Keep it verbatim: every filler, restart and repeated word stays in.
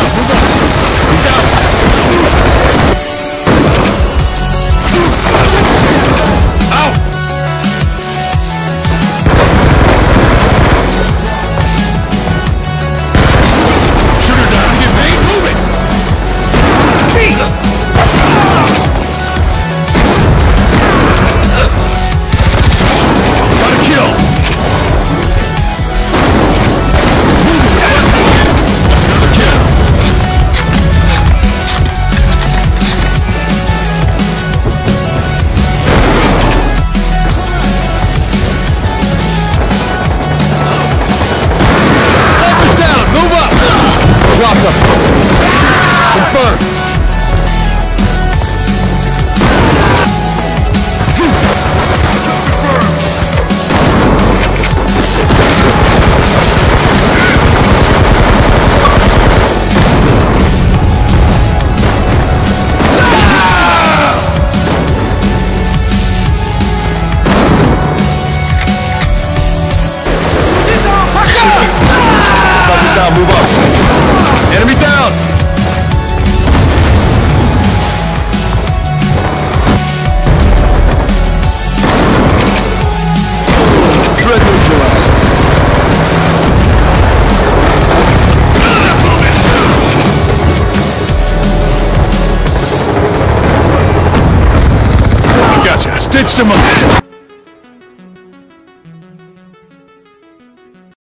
Move up! He's out! Out! Shoot her down! Get paid! Move it! Speed! Got a kill! That's another kill! Officer's down! Move up! Drop them! Confirmed! Down, move up. Enemy down. Threat neutralized. Gotcha. Stitched him up.